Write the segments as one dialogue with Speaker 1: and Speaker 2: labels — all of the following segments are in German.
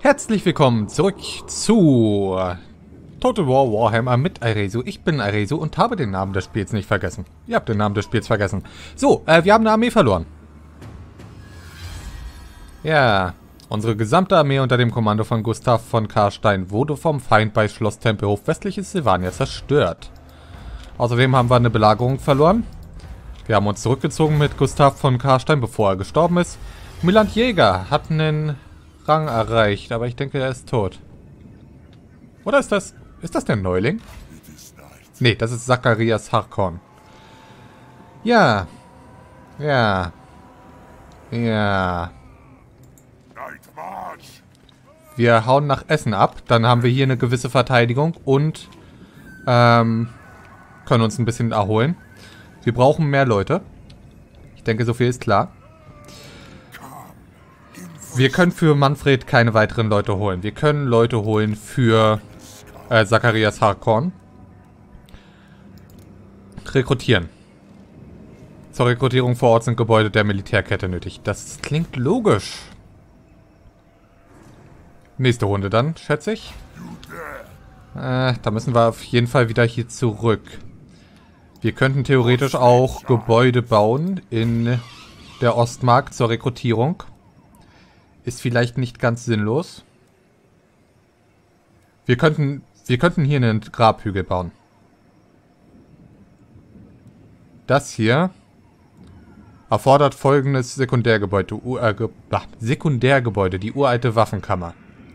Speaker 1: Herzlich willkommen zurück zu Total War Warhammer mit Airezu. Ich bin Airezu und habe den Namen des Spiels nicht vergessen. Ihr habt den Namen des Spiels vergessen. So, wir haben eine Armee verloren. Ja, unsere gesamte Armee unter dem Kommando von Gustav von Karstein wurde vom Feind bei Schloss Tempelhof westliches Silvania zerstört. Außerdem haben wir eine Belagerung verloren. Wir haben uns zurückgezogen mit Gustav von Karstein, bevor er gestorben ist. Milland Jäger hat einen Rang erreicht, aber ich denke, er ist tot. Oder ist das der Neuling? Nee, das ist Zacharias Harkon. Ja. Ja. Ja. Wir hauen nach Essen ab, dann haben wir hier eine gewisse Verteidigung und können uns ein bisschen erholen. Wir brauchen mehr Leute. Ich denke, so viel ist klar. Wir können für Manfred keine weiteren Leute holen. Wir können Leute holen für Zacharias Harkon. Rekrutieren. Zur Rekrutierung vor Ort sind Gebäude der Militärkette nötig. Das klingt logisch. Nächste Runde dann, schätze ich. Da müssen wir auf jeden Fall wieder hier zurück. Wir könnten theoretisch auch Gebäude bauen in der Ostmark zur Rekrutierung. Ist vielleicht nicht ganz sinnlos. Wir könnten hier einen Grabhügel bauen. Das hier erfordert folgendes Sekundärgebäude. Sekundärgebäude, die uralte Waffenkammer.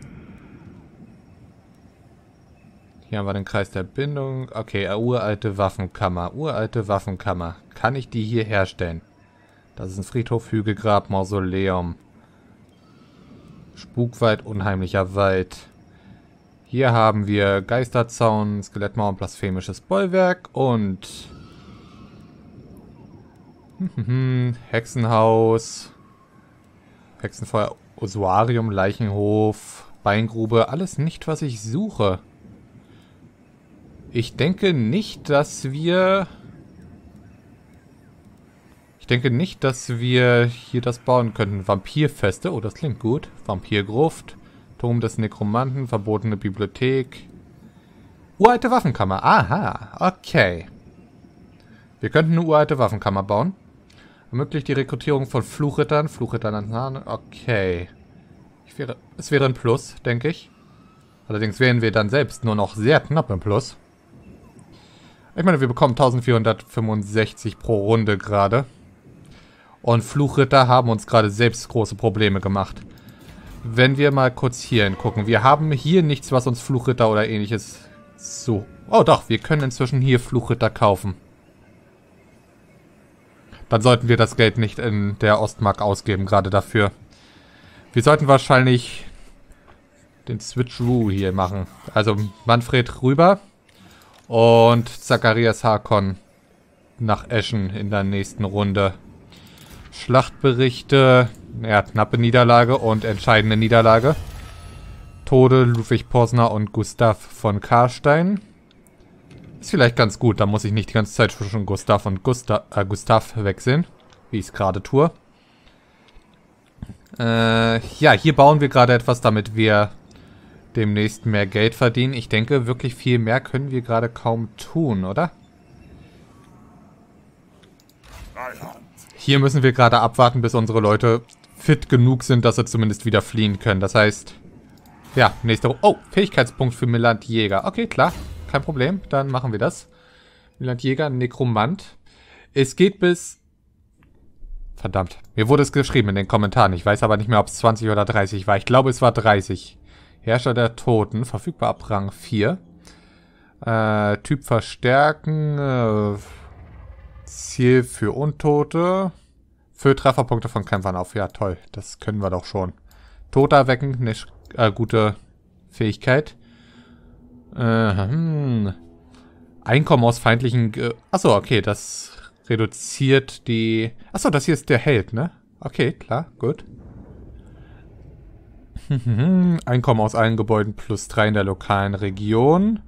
Speaker 1: Hier haben wir den Kreis der Bindung. Okay, uralte Waffenkammer. Uralte Waffenkammer. Kann ich die hier herstellen? Das ist ein Friedhof, Hügelgrab, Mausoleum. Spukwald, unheimlicher Wald. Hier haben wir Geisterzaun, Skelettmauer und blasphemisches Bollwerk und Hexenhaus, Hexenfeuer, Osuarium, Leichenhof, Beingrube, alles nicht, was ich suche. Ich denke nicht, dass wir hier das bauen könnten. Vampirfeste, oh, das klingt gut. Vampirgruft, Turm des Nekromanten, verbotene Bibliothek. Uralte Waffenkammer, aha, okay. Wir könnten eine uralte Waffenkammer bauen. Ermöglicht die Rekrutierung von Fluchrittern. Fluchrittern an Hahn, okay. Es wäre ein Plus, denke ich. Allerdings wären wir dann selbst nur noch sehr knapp im Plus. Ich meine, wir bekommen 1465 pro Runde gerade. Und Fluchritter haben uns gerade selbst große Probleme gemacht. Wenn wir mal kurz hier hingucken. Wir haben hier nichts, was uns Fluchritter oder ähnliches so... Oh doch, wir können inzwischen hier Fluchritter kaufen. Dann sollten wir das Geld nicht in der Ostmark ausgeben, gerade dafür. Wir sollten wahrscheinlich den Switcheroo hier machen. Also Manfred rüber und Zacharias Harkon nach Eschen in der nächsten Runde. Schlachtberichte, ja, knappe Niederlage und entscheidende Niederlage. Tode Ludwig Posner und Gustav von Karstein. Ist vielleicht ganz gut, da muss ich nicht die ganze Zeit zwischen Gustav und Gustav wechseln, wie ich es gerade tue. Ja, hier bauen wir gerade etwas, damit wir demnächst mehr Geld verdienen. Ich denke, wirklich viel mehr können wir gerade kaum tun, oder? Hier müssen wir gerade abwarten, bis unsere Leute fit genug sind, dass sie zumindest wieder fliehen können. Das heißt, ja, nächste Runde. Oh, Fähigkeitspunkt für Milland Jäger. Okay, klar, kein Problem. Dann machen wir das. Milland Jäger, Nekromant. Es geht bis... Verdammt, mir wurde es geschrieben in den Kommentaren. Ich weiß aber nicht mehr, ob es 20 oder 30 war. Ich glaube, es war 30. Herrscher der Toten, verfügbar ab Rang 4. Typ verstärken... Ziel für Untote. Für Trefferpunkte von Kämpfern auf. Ja, toll. Das können wir doch schon. Tote erwecken. Eine gute Fähigkeit. Einkommen aus feindlichen... Achso, okay. Das reduziert die... Achso, das hier ist der Held, ne? Okay, klar. Gut. Einkommen aus allen Gebäuden plus 3 in der lokalen Region.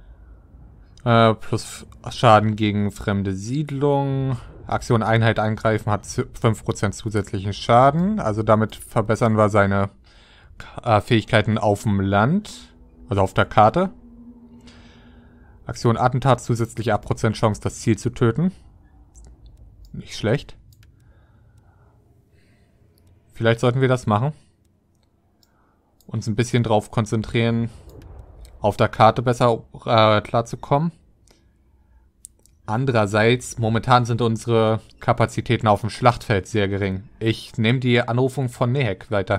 Speaker 1: Plus Schaden gegen fremde Siedlung. Aktion Einheit angreifen hat 5% zusätzlichen Schaden. Also damit verbessern wir seine Fähigkeiten auf dem Land. Also auf der Karte. Aktion Attentat, zusätzliche 8% Chance, das Ziel zu töten. Nicht schlecht. Vielleicht sollten wir das machen. Uns ein bisschen drauf konzentrieren, auf der Karte besser klarzukommen. Andererseits, momentan sind unsere Kapazitäten auf dem Schlachtfeld sehr gering. Ich nehme die Anrufung von Nehek weiter.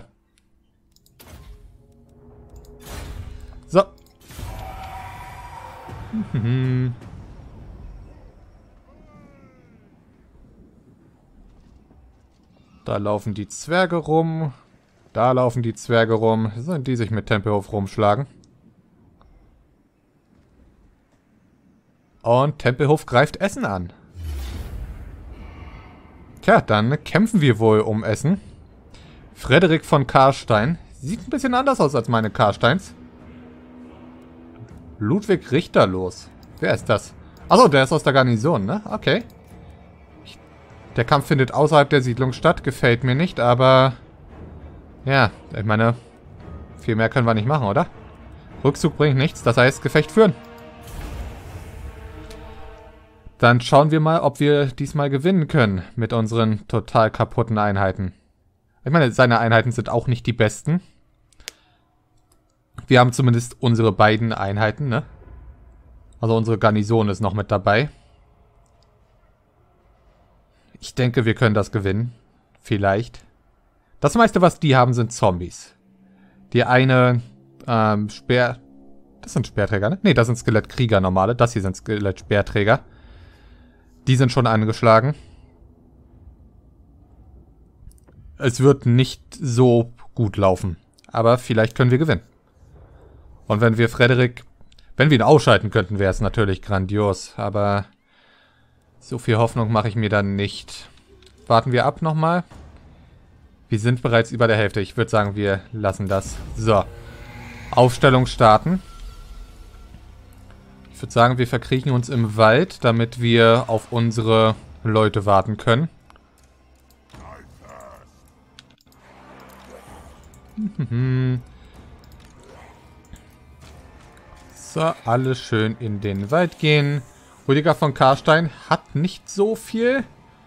Speaker 1: So. Da laufen die Zwerge rum. Da laufen die Zwerge rum. Sollen die sich mit Tempelhof rumschlagen? Und Tempelhof greift Essen an. Tja, dann kämpfen wir wohl um Essen. Frederik von Karstein. Sieht ein bisschen anders aus als meine Karsteins. Ludwig Richterlos. Wer ist das? Achso, der ist aus der Garnison, ne? Okay. Der Kampf findet außerhalb der Siedlung statt. Gefällt mir nicht, aber... Ja, ich meine... Viel mehr können wir nicht machen, oder? Rückzug bringt nichts, das heißt Gefecht führen. Dann schauen wir mal, ob wir diesmal gewinnen können mit unseren total kaputten Einheiten. Ich meine, seine Einheiten sind auch nicht die besten. Wir haben zumindest unsere beiden Einheiten, ne? Also unsere Garnison ist noch mit dabei. Ich denke, wir können das gewinnen. Vielleicht. Das meiste, was die haben, sind Zombies. Die eine, Das sind Speerträger, ne? Ne, das sind Skelettkrieger normale. Das hier sind Skelett-Speerträger. Die sind schon angeschlagen. Es wird nicht so gut laufen. Aber vielleicht können wir gewinnen. Und wenn wir Frederik... Wenn wir ihn ausschalten könnten, wäre es natürlich grandios. Aber so viel Hoffnung mache ich mir dann nicht. Warten wir ab nochmal. Wir sind bereits über der Hälfte. Ich würde sagen, wir lassen das. So. Aufstellung starten. Ich würde sagen, wir verkriechen uns im Wald, damit wir auf unsere Leute warten können. So, alle schön in den Wald gehen. Rüdiger von Karstein hat nicht so viel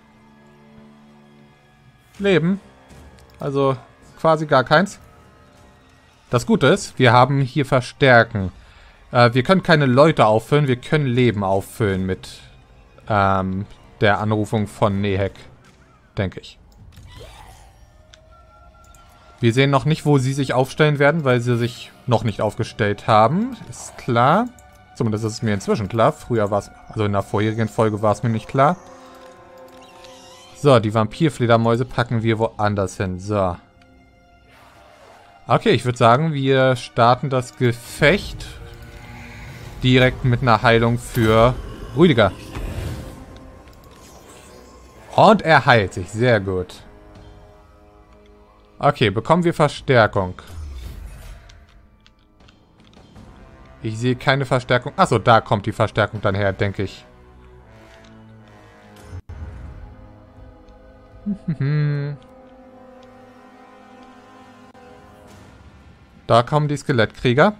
Speaker 1: Leben. Also quasi gar keins. Das Gute ist, wir haben hier Verstärken. Wir können keine Leute auffüllen, wir können Leben auffüllen mit der Anrufung von Nehek, denke ich. Wir sehen noch nicht, wo sie sich aufstellen werden, weil sie sich noch nicht aufgestellt haben. Ist klar. Zumindest ist es mir inzwischen klar. Früher war es, also in der vorherigen Folge war es mir nicht klar. So, die Vampirfledermäuse packen wir woanders hin. So. Okay, ich würde sagen, wir starten das Gefecht direkt mit einer Heilung für Rüdiger. Und er heilt sich. Sehr gut. Okay, bekommen wir Verstärkung. Ich sehe keine Verstärkung. Achso, da kommt die Verstärkung dann her, denke ich. Da kommen die Skelettkrieger.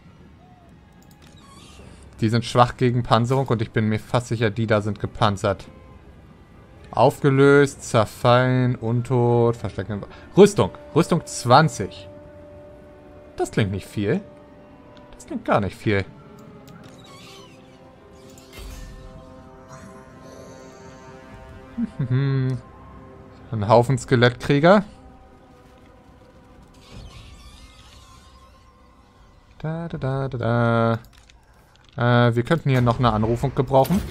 Speaker 1: Die sind schwach gegen Panzerung und ich bin mir fast sicher, die da sind gepanzert. Aufgelöst, zerfallen, untot, verstecken. Rüstung. Rüstung 20. Das klingt nicht viel. Das klingt gar nicht viel. Ein Haufen Skelettkrieger. Wir könnten hier noch eine Anrufung gebrauchen.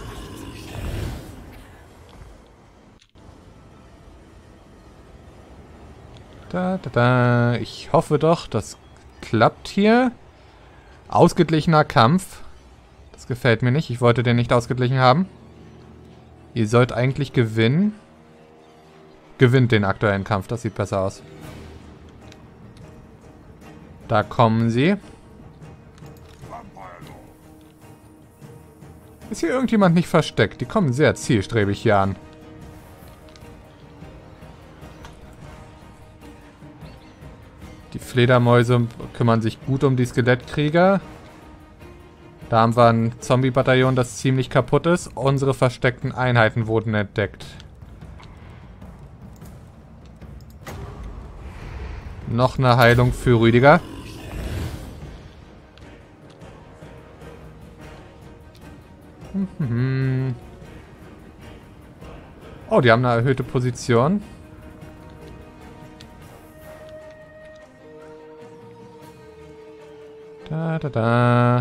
Speaker 1: Ich hoffe doch, das klappt hier. Ausgeglichener Kampf. Das gefällt mir nicht. Ich wollte den nicht ausgeglichen haben. Ihr sollt eigentlich gewinnen. Gewinnt den aktuellen Kampf. Das sieht besser aus. Da kommen sie. Ist hier irgendjemand nicht versteckt? Die kommen sehr zielstrebig hier an. Die Fledermäuse kümmern sich gut um die Skelettkrieger. Da haben wir ein Zombie-Bataillon, das ziemlich kaputt ist. Unsere versteckten Einheiten wurden entdeckt. Noch eine Heilung für Rüdiger. Oh, die haben eine erhöhte Position. Da.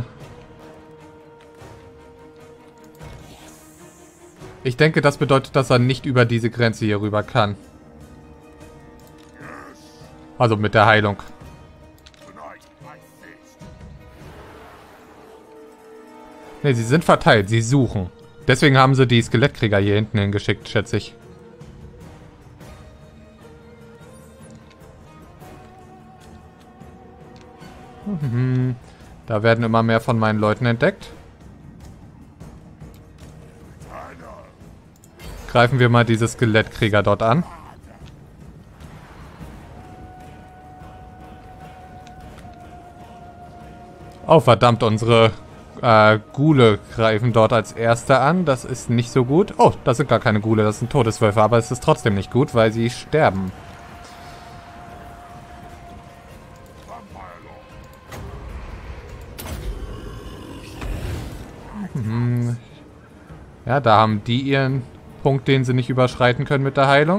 Speaker 1: Ich denke, das bedeutet, dass er nicht über diese Grenze hier rüber kann. Also mit der Heilung. Ne, sie sind verteilt. Sie suchen. Deswegen haben sie die Skelettkrieger hier hinten hingeschickt, schätze ich. Da werden immer mehr von meinen Leuten entdeckt. Greifen wir mal diese Skelettkrieger dort an. Oh, verdammt, unsere Ghule greifen dort als Erste an. Das ist nicht so gut. Oh, das sind gar keine Ghule, das sind Todeswölfe. Aber es ist trotzdem nicht gut, weil sie sterben. Ja, da haben die ihren Punkt, den sie nicht überschreiten können mit der Heilung.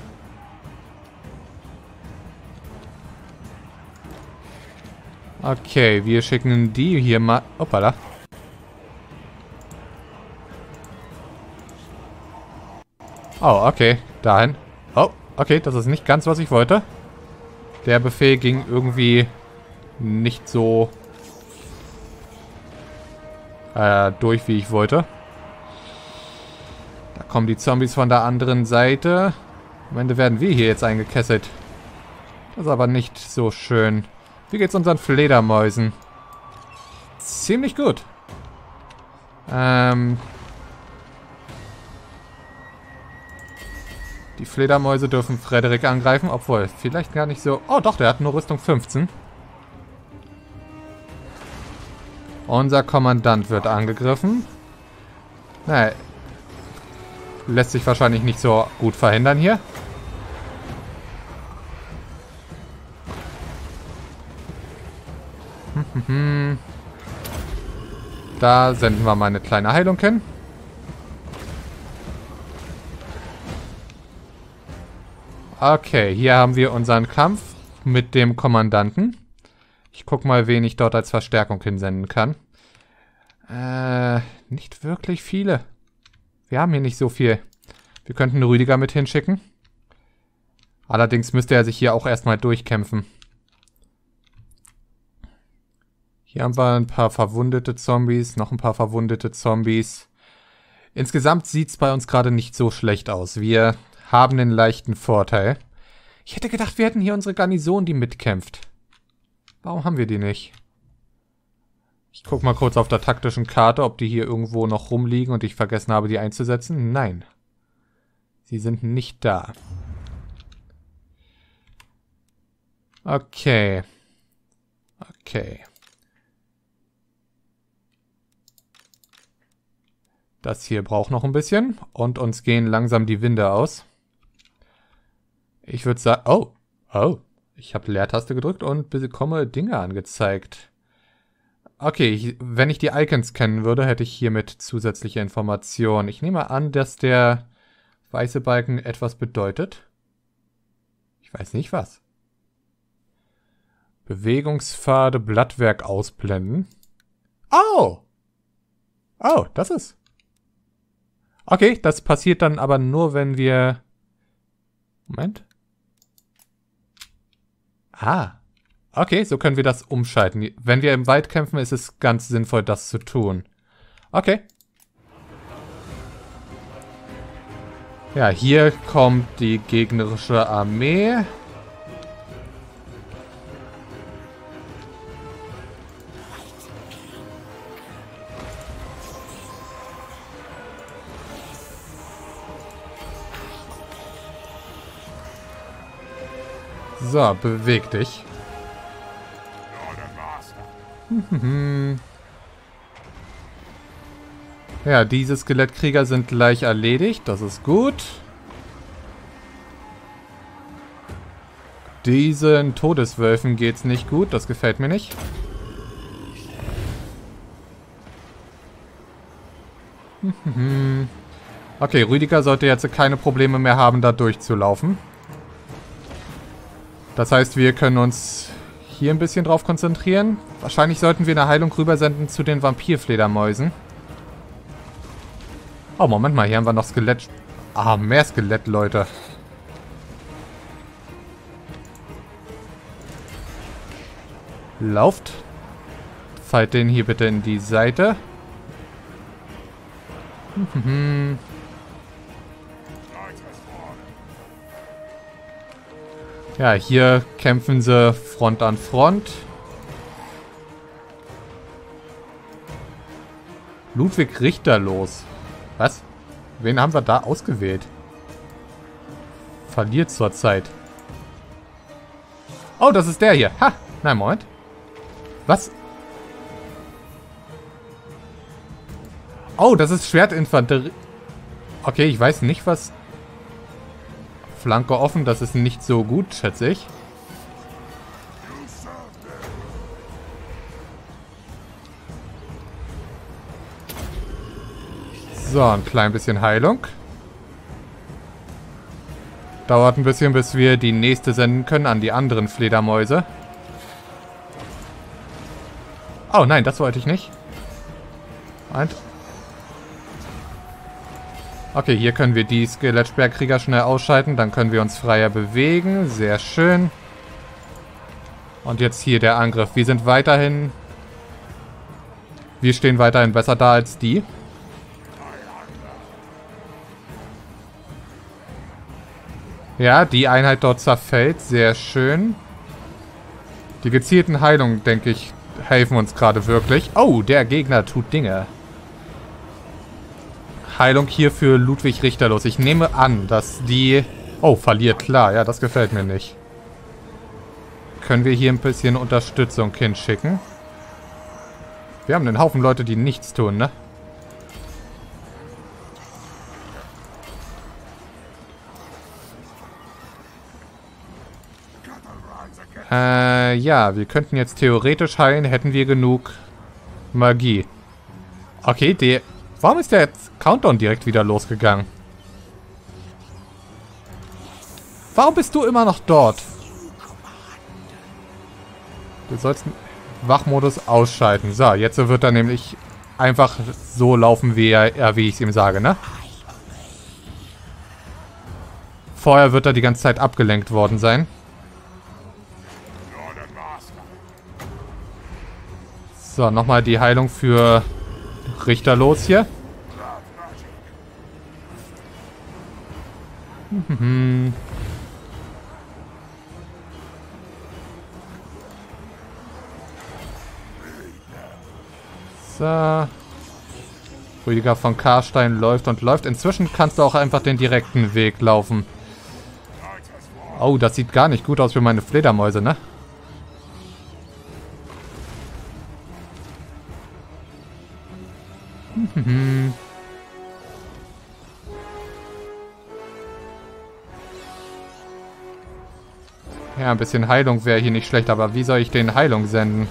Speaker 1: Okay, wir schicken die hier mal... Hoppala. Oh, okay. Dahin. Oh, okay, das ist nicht ganz, was ich wollte. Der Befehl ging irgendwie nicht so durch, wie ich wollte. Da kommen die Zombies von der anderen Seite. Am Ende werden wir hier jetzt eingekesselt. Das ist aber nicht so schön. Wie geht's unseren Fledermäusen? Ziemlich gut. Die Fledermäuse dürfen Frederik angreifen, obwohl vielleicht gar nicht so... Oh doch, der hat nur Rüstung 15. Unser Kommandant wird angegriffen. Naja, lässt sich wahrscheinlich nicht so gut verhindern hier. Da senden wir mal eine kleine Heilung hin. Okay, hier haben wir unseren Kampf mit dem Kommandanten. Ich guck mal, wen ich dort als Verstärkung hinsenden kann. Nicht wirklich viele. Wir haben hier nicht so viel. Wir könnten Rüdiger mit hinschicken. Allerdings müsste er sich hier auch erstmal durchkämpfen. Hier haben wir ein paar verwundete Zombies, noch ein paar verwundete Zombies. Insgesamt sieht es bei uns gerade nicht so schlecht aus. Wir haben einen leichten Vorteil. Ich hätte gedacht, wir hätten hier unsere Garnison, die mitkämpft. Warum haben wir die nicht? Ich gucke mal kurz auf der taktischen Karte, ob die hier irgendwo noch rumliegen und ich vergessen habe, die einzusetzen. Nein. Sie sind nicht da. Okay. Okay. Das hier braucht noch ein bisschen. Und uns gehen langsam die Winde aus. Ich würde sagen... Oh. Oh. Ich habe Leertaste gedrückt und bekomme Dinge angezeigt. Okay, wenn ich die Icons kennen würde, hätte ich hiermit zusätzliche Informationen. Ich nehme an, dass der weiße Balken etwas bedeutet. Ich weiß nicht was. Bewegungspfade, Blattwerk ausblenden. Oh! Oh, das ist... Okay, das passiert dann aber nur, wenn wir... Moment. Ah. Okay, so können wir das umschalten. Wenn wir im Wald kämpfen, ist es ganz sinnvoll, das zu tun. Okay. Ja, hier kommt die gegnerische Armee. So, beweg dich. Ja, diese Skelettkrieger sind gleich erledigt. Das ist gut. Diesen Todeswölfen geht's nicht gut. Das gefällt mir nicht. Okay, Rüdiger sollte jetzt keine Probleme mehr haben, da durchzulaufen. Das heißt, wir können uns hier ein bisschen drauf konzentrieren. Wahrscheinlich sollten wir eine Heilung rübersenden zu den Vampirfledermäusen. Oh, Moment mal, hier haben wir noch Skelett. Ah, mehr Skelett, Leute. Lauft. Fallt den hier bitte in die Seite. Ja, hier kämpfen sie Front an Front. Ludwig Richterlos. Was? Wen haben wir da ausgewählt? Verliert zurzeit. Oh, das ist der hier. Ha! Nein, Moment. Was? Oh, das ist Schwertinfanterie. Okay, ich weiß nicht, was... Flanke offen, das ist nicht so gut, schätze ich. So, ein klein bisschen Heilung. Dauert ein bisschen, bis wir die nächste senden können an die anderen Fledermäuse. Oh nein, das wollte ich nicht. Und okay, hier können wir die Skelettsperrkrieger schnell ausschalten. Dann können wir uns freier bewegen. Sehr schön. Und jetzt hier der Angriff. Wir sind weiterhin... Wir stehen weiterhin besser da als die. Ja, die Einheit dort zerfällt. Sehr schön. Die gezielten Heilungen, denke ich, helfen uns gerade wirklich. Oh, der Gegner tut Dinge. Heilung hier für Ludwig Richterlos. Ich nehme an, dass die... Oh, verliert, klar. Ja, das gefällt mir nicht. Können wir hier ein bisschen Unterstützung hinschicken? Wir haben einen Haufen Leute, die nichts tun, ne? Ja, wir könnten jetzt theoretisch heilen, hätten wir genug Magie. Okay, der... Warum ist der Countdown direkt wieder losgegangen? Warum bist du immer noch dort? Du sollst den Wachmodus ausschalten. So, jetzt wird er nämlich einfach so laufen, wie ich es ihm sage, ne? Vorher wird er die ganze Zeit abgelenkt worden sein. So, nochmal die Heilung für Richterlos hier. So. Rüdiger von Karstein läuft und läuft. Inzwischen kannst du auch einfach den direkten Weg laufen. Oh, das sieht gar nicht gut aus für meine Fledermäuse, ne? Ja, ein bisschen Heilung wäre hier nicht schlecht, aber wie soll ich den Heilung senden?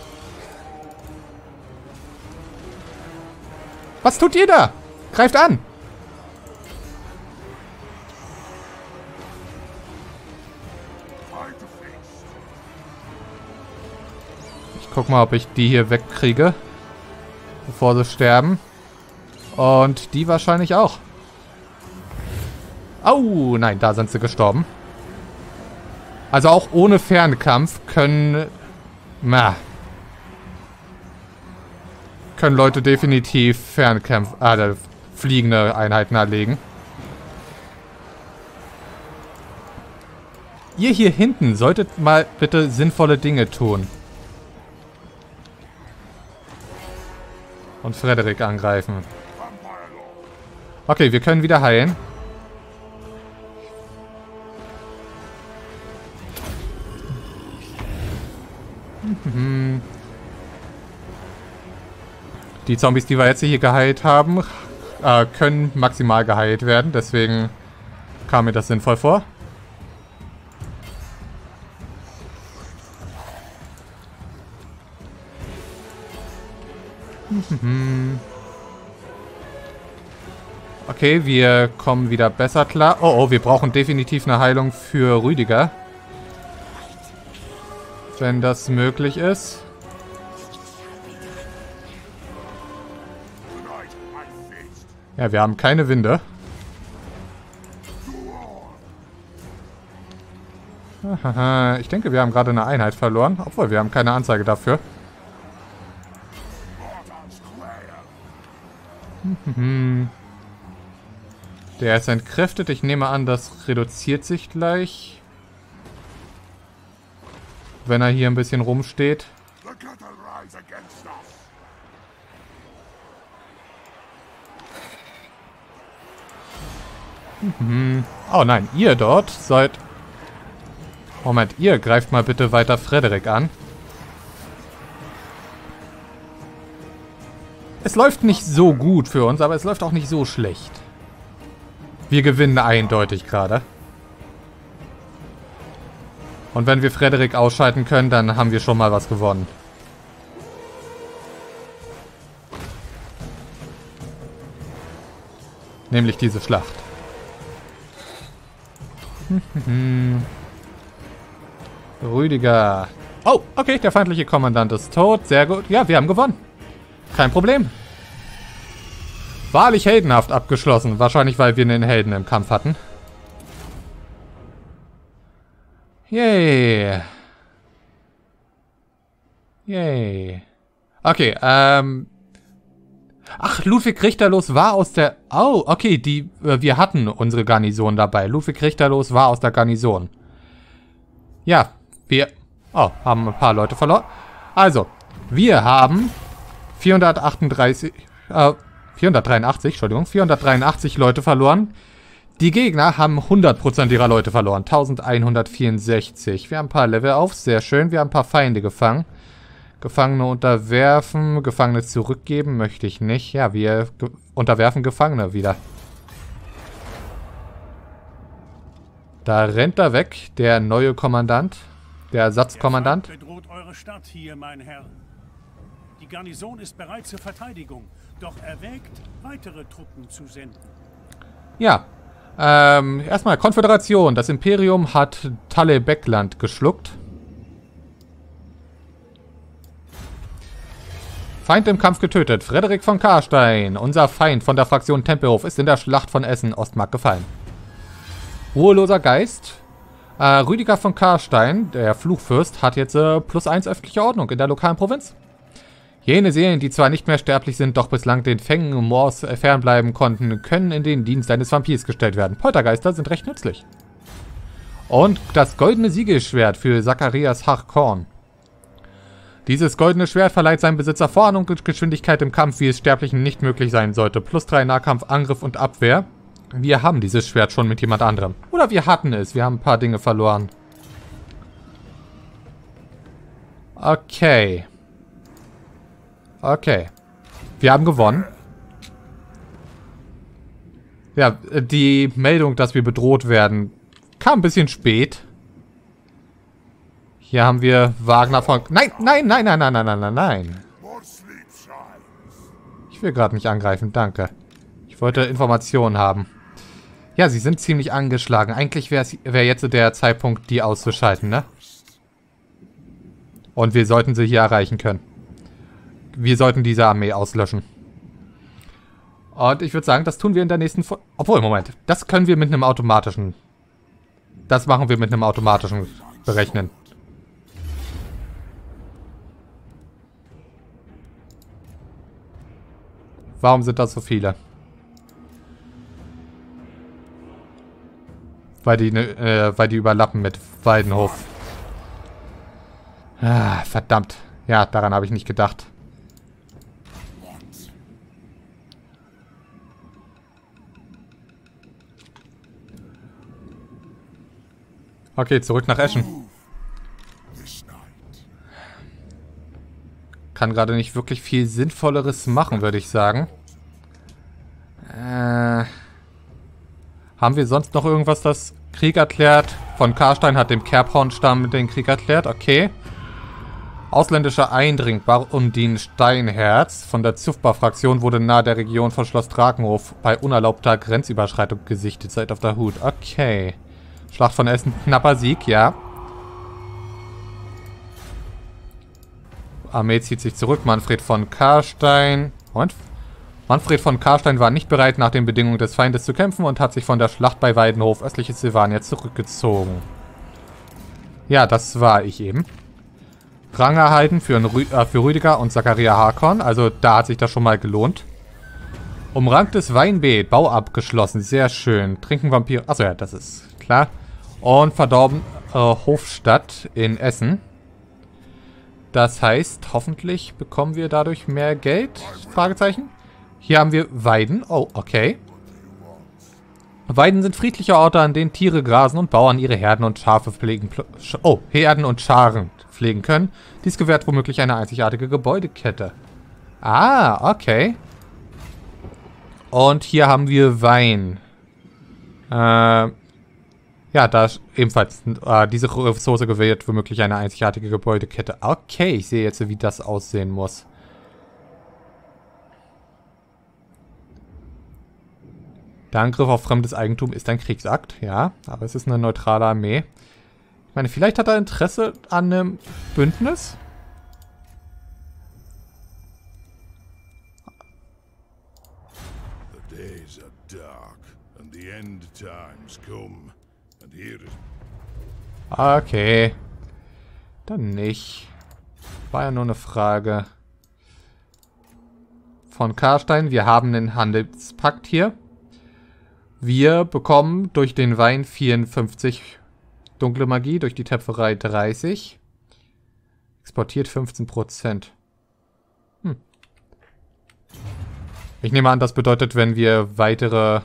Speaker 1: Was tut ihr da? Greift an! Ich guck mal, ob ich die hier wegkriege, bevor sie sterben. Und die wahrscheinlich auch. Au, nein, da sind sie gestorben. Also auch ohne Fernkampf können Leute definitiv fliegende Einheiten erlegen. Ihr hier hinten solltet mal bitte sinnvolle Dinge tun. Und Frederik angreifen. Okay, wir können wieder heilen. Die Zombies, die wir jetzt hier geheilt haben, können maximal geheilt werden. Deswegen kam mir das sinnvoll vor. Okay, wir kommen wieder besser klar. Oh, oh, wir brauchen definitiv eine Heilung für Rüdiger. Wenn das möglich ist. Ja, wir haben keine Winde. Ich denke, wir haben gerade eine Einheit verloren. Obwohl, wir haben keine Anzeige dafür. Der ist entkräftet. Ich nehme an, das reduziert sich gleich. Wenn er hier ein bisschen rumsteht. Oh nein, ihr dort seid... Moment, ihr greift mal bitte weiter Frederik an. Es läuft nicht so gut für uns, aber es läuft auch nicht so schlecht. Wir gewinnen eindeutig gerade. Und wenn wir Frederik ausschalten können, dann haben wir schon mal was gewonnen. Nämlich diese Schlacht. Rüdiger. Oh, okay, der feindliche Kommandant ist tot. Sehr gut. Ja, wir haben gewonnen. Kein Problem. Wahrlich heldenhaft abgeschlossen. Wahrscheinlich, weil wir einen Helden im Kampf hatten. Yay. Yay. Okay, Ach, Ludwig Richterlos war aus der... Oh, okay, wir hatten unsere Garnison dabei. Ludwig Richterlos war aus der Garnison. Ja, wir... Oh, haben ein paar Leute verloren. Also, wir haben 483, Entschuldigung, 483 Leute verloren. Die Gegner haben 100% ihrer Leute verloren. 1164. Wir haben ein paar Level auf, sehr schön. Wir haben ein paar Feinde gefangen. Gefangene unterwerfen, Gefangene zurückgeben möchte ich nicht. Ja, wir unterwerfen Gefangene wieder. Da rennt er weg, der neue Kommandant, der Ersatzkommandant.
Speaker 2: Der Feind bedroht eure Stadt hier, mein Herr. Die Garnison ist bereit zur Verteidigung, doch erwägt, weitere Truppen zu senden.
Speaker 1: Ja, erstmal Konföderation. Das Imperium hat Talle-Beckland geschluckt. Feind im Kampf getötet. Frederik von Karstein, unser Feind von der Fraktion Tempelhof, ist in der Schlacht von Essen-Ostmark gefallen. Ruheloser Geist. Rüdiger von Karstein, der Fluchfürst, hat jetzt +1 öffentliche Ordnung in der lokalen Provinz. Jene Seelen, die zwar nicht mehr sterblich sind, doch bislang den Fängen Moors fernbleiben konnten, können in den Dienst eines Vampirs gestellt werden. Poltergeister sind recht nützlich. Und das goldene Siegelschwert für Zacharias Harkorn. Dieses goldene Schwert verleiht seinem Besitzer Vorahnung und Geschwindigkeit im Kampf, wie es Sterblichen nicht möglich sein sollte. +3 Nahkampf, Angriff und Abwehr. Wir haben dieses Schwert schon mit jemand anderem. Oder wir hatten es. Wir haben ein paar Dinge verloren. Okay. Okay. Wir haben gewonnen. Ja, die Meldung, dass wir bedroht werden, kam ein bisschen spät. Hier haben wir Wagner von... Nein, nein, nein, nein, nein, nein, nein, nein, nein. Ich will gerade nicht angreifen, danke. Ich wollte Informationen haben. Ja, sie sind ziemlich angeschlagen. Eigentlich wäre jetzt der Zeitpunkt, die auszuschalten, ne? Und wir sollten sie hier erreichen können. Wir sollten diese Armee auslöschen. Und ich würde sagen, das tun wir in der nächsten Folge. Obwohl, Moment. Das können wir mit einem automatischen... Das machen wir mit einem automatischen Berechnen. Warum sind das so viele? Weil die überlappen mit Weidenhof. Ah, verdammt. Ja, daran habe ich nicht gedacht. Okay, zurück nach Eschen. Kann gerade nicht wirklich viel Sinnvolleres machen, würde ich sagen. Haben wir sonst noch irgendwas, das Krieg erklärt? Von Karstein hat dem Kerphornstamm den Krieg erklärt. Okay. Ausländischer Eindring, Barundin Steinherz von der Zufbar-Fraktion wurde nahe der Region von Schloss Drakenhof bei unerlaubter Grenzüberschreitung gesichtet. Seid auf der Hut. Okay. Schlacht von Essen, knapper Sieg, ja. Armee zieht sich zurück. Manfred von Karstein. Moment. Manfred von Karstein war nicht bereit, nach den Bedingungen des Feindes zu kämpfen und hat sich von der Schlacht bei Weidenhof, östliches Silvania, zurückgezogen. Ja, das war ich eben. Rang erhalten für Rüdiger und Zachariah Harkon. Also da hat sich das schon mal gelohnt. Umranktes Weinbeet. Bau abgeschlossen. Sehr schön. Trinken Vampire. Achso, ja, das ist klar. Und verdorben Hofstadt in Essen. Das heißt, hoffentlich bekommen wir dadurch mehr Geld? Fragezeichen. Hier haben wir Weiden. Oh, okay. Weiden sind friedliche Orte, an denen Tiere grasen und Bauern ihre Herden und Schafe pflegen. Herden und Scharen pflegen können. Dies gewährt womöglich eine einzigartige Gebäudekette. Ah, okay. Und hier haben wir Wein. Ja, da ebenfalls diese Ressource gewährt womöglich eine einzigartige Gebäudekette. Okay, ich sehe jetzt, wie das aussehen muss. Der Angriff auf fremdes Eigentum ist ein Kriegsakt, ja. Aber es ist eine neutrale Armee. Ich meine, vielleicht hat er Interesse an einem Bündnis?
Speaker 3: The days are dark and the end times come. And here is
Speaker 1: Okay. Dann nicht. War ja nur eine Frage. Von Karstein, wir haben einen Handelspakt hier. Wir bekommen durch den Wein 54 dunkle Magie, durch die Töpferei 30. Exportiert 15%. Ich nehme an, das bedeutet, wenn wir weitere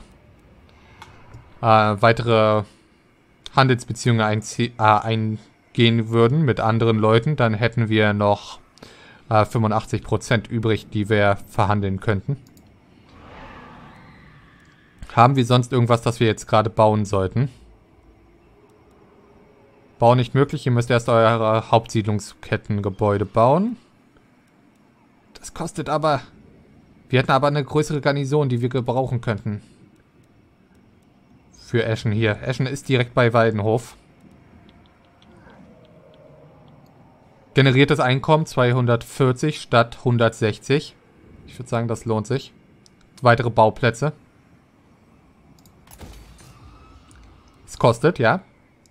Speaker 1: Handelsbeziehungen eingehen würden mit anderen Leuten, dann hätten wir noch 85% übrig, die wir verhandeln könnten. Haben wir sonst irgendwas, das wir jetzt gerade bauen sollten? Bau nicht möglich, ihr müsst erst eure Hauptsiedlungskettengebäude bauen. Das kostet aber... Wir hätten aber eine größere Garnison, die wir gebrauchen könnten. Für Eschen hier. Eschen ist direkt bei Weidenhof. Generiertes Einkommen 240 statt 160. Ich würde sagen, das lohnt sich. Weitere Bauplätze. Es kostet, ja.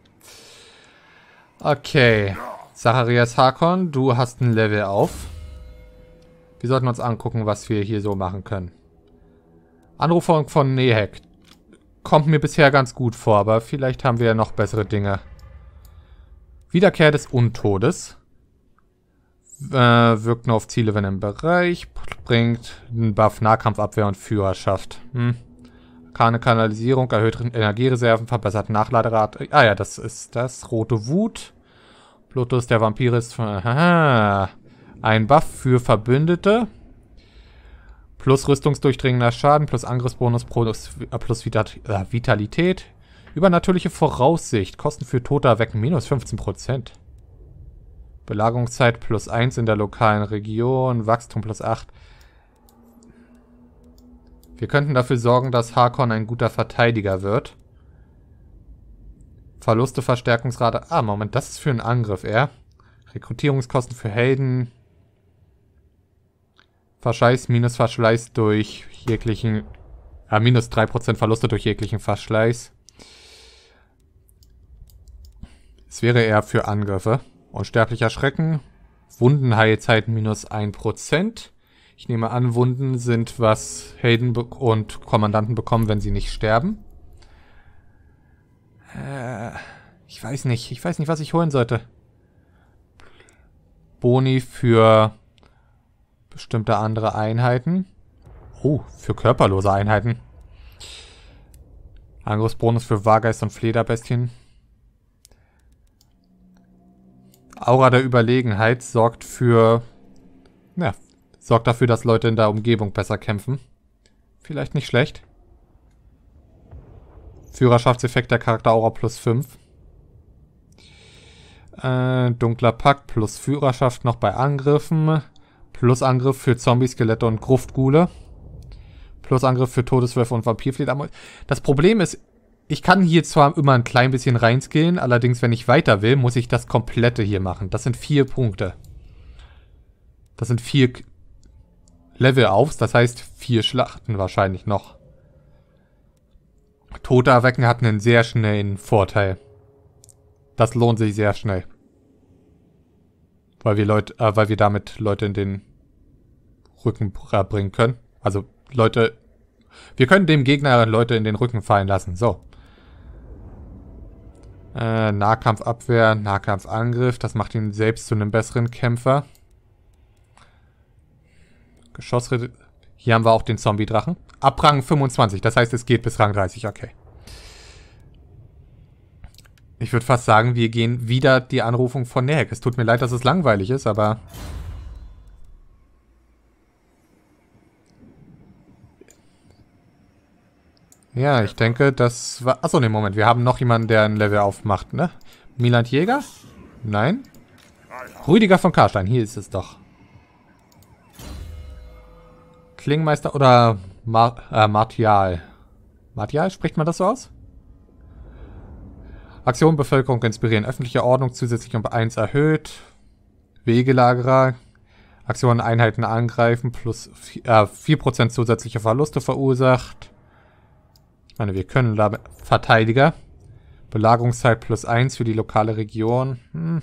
Speaker 1: Okay. Zacharias Harkon, du hast ein Level auf. Wir sollten uns angucken, was wir hier so machen können. Anrufung von Nehek. Kommt mir bisher ganz gut vor, aber vielleicht haben wir ja noch bessere Dinge. Wiederkehr des Untodes. Wirkt nur auf Ziele, wenn im Bereich. Bringt einen Buff Nahkampfabwehr und Führerschaft. Keine Kanalisierung, erhöht Energiereserven, verbessert Nachladerate. Ah ja, das ist das. Rote Wut. Blutus der Vampir ist... Ein Buff für Verbündete. Plus rüstungsdurchdringender Schaden, plus Angriffsbonus, plus Vitalität. Übernatürliche Voraussicht. Kosten für Tote erwecken minus 15%. Belagerungszeit plus 1 in der lokalen Region. Wachstum plus 8. Wir könnten dafür sorgen, dass Harkon ein guter Verteidiger wird. Verluste, Verstärkungsrate. Ah, Moment, das ist für einen Angriff eher. Rekrutierungskosten für Helden. Verschleiß, minus Verschleiß durch jeglichen... minus 3% Verluste durch jeglichen Verschleiß. Es wäre eher für Angriffe. Unsterblicher Schrecken. Wundenheilzeit minus 1%. Ich nehme an, Wunden sind, was Helden und Kommandanten bekommen, wenn sie nicht sterben. Ich weiß nicht. Ich weiß nicht, was ich holen sollte. Boni für bestimmte andere Einheiten. Oh, für körperlose Einheiten. Angriffsbonus für Wahrgeist und Flederbestien. Aura der Überlegenheit sorgt für Ja, sorgt dafür, dass Leute in der Umgebung besser kämpfen. Vielleicht nicht schlecht. Führerschaftseffekt der Charakter Aura plus 5. Dunkler Pakt plus Führerschaft noch bei Angriffen. Plus Angriff für Zombies, Skelette und Gruftghule. Plus Angriff für Todeswölfe und Vampirfledermäuse. Das Problem ist, ich kann hier zwar immer ein klein bisschen reinskillen, allerdings, wenn ich weiter will, muss ich das komplette hier machen. Das sind 4 Punkte. Das sind 4 Level aufs, das heißt 4 Schlachten wahrscheinlich noch. Tote erwecken hat einen sehr schnellen Vorteil. Das lohnt sich sehr schnell. Weil wir damit Leute in den Rücken bringen können. Also Leute... Wir können dem Gegner Leute in den Rücken fallen lassen. So. Nahkampfabwehr, Nahkampfangriff. Das macht ihn selbst zu einem besseren Kämpfer. Geschossritter. Hier haben wir auch den Zombie-Drachen. Ab Rang 25. Das heißt, es geht bis Rang 30. Okay. Ich würde fast sagen, wir gehen wieder die Anrufung von Nerek. Es tut mir leid, dass es langweilig ist, aber... Ja, ich denke, das war... Achso, ne, Moment. Wir haben noch jemanden, der ein Level aufmacht, ne? Milan Jäger? Nein? Rüdiger von Karstein. Hier ist es doch. Klingmeister oder Martial? Martial, spricht man das so aus? Aktion Bevölkerung inspirieren. Öffentliche Ordnung zusätzlich um 1 erhöht. Wegelagerer. Aktionen Einheiten angreifen. Plus 4% zusätzliche Verluste verursacht. Ich meine, wir können da Verteidiger. Belagerungszeit plus 1 für die lokale Region.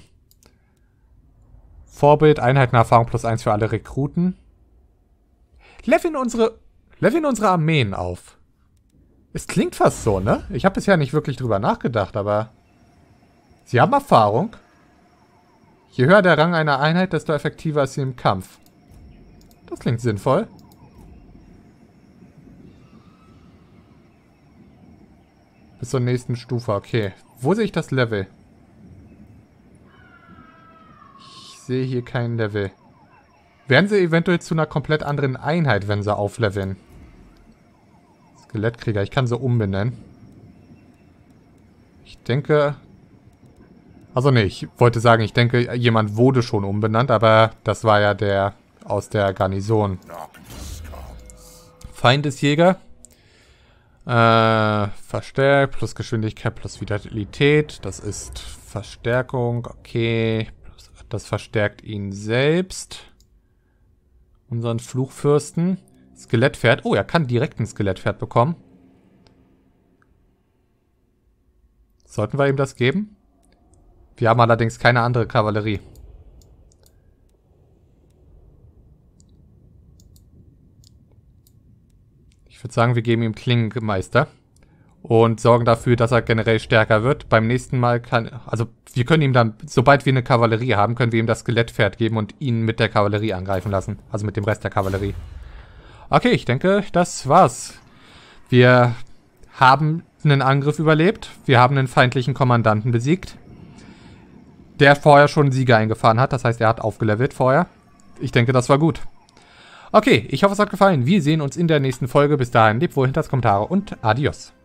Speaker 1: Vorbild. Einheitenerfahrung plus 1 für alle Rekruten. Leveln unsere Armeen auf. Es klingt fast so, ne? Ich habe bisher nicht wirklich drüber nachgedacht, aber... Sie haben Erfahrung. Je höher der Rang einer Einheit, desto effektiver ist sie im Kampf. Das klingt sinnvoll. Bis zur nächsten Stufe, okay. Wo sehe ich das Level? Ich sehe hier kein Level. Werden sie eventuell zu einer komplett anderen Einheit, wenn sie aufleveln? Skelettkrieger, ich kann sie umbenennen. Ich denke... Also ne, ich wollte sagen, ich denke, jemand wurde schon umbenannt, aber das war ja der aus der Garnison. Feindesjäger. Verstärkt, plus Geschwindigkeit, plus Vitalität. Das ist Verstärkung, okay. Das verstärkt ihn selbst. Unseren Fluchfürsten. Skelettpferd. Oh, er kann direkt ein Skelettpferd bekommen. Sollten wir ihm das geben? Wir haben allerdings keine andere Kavallerie. Ich würde sagen, wir geben ihm Klingenmeister. Und sorgen dafür, dass er generell stärker wird. Beim nächsten Mal kann... Also, wir können ihm dann, sobald wir eine Kavallerie haben, können wir ihm das Skelettpferd geben und ihn mit der Kavallerie angreifen lassen. Also mit dem Rest der Kavallerie. Okay, ich denke, das war's. Wir haben einen Angriff überlebt. Wir haben einen feindlichen Kommandanten besiegt. Der vorher schon Sieger eingefahren hat. Das heißt, er hat aufgelevelt vorher. Ich denke, das war gut. Okay, ich hoffe, es hat gefallen. Wir sehen uns in der nächsten Folge. Bis dahin, lebt wohl, hinter's Kommentare und adios.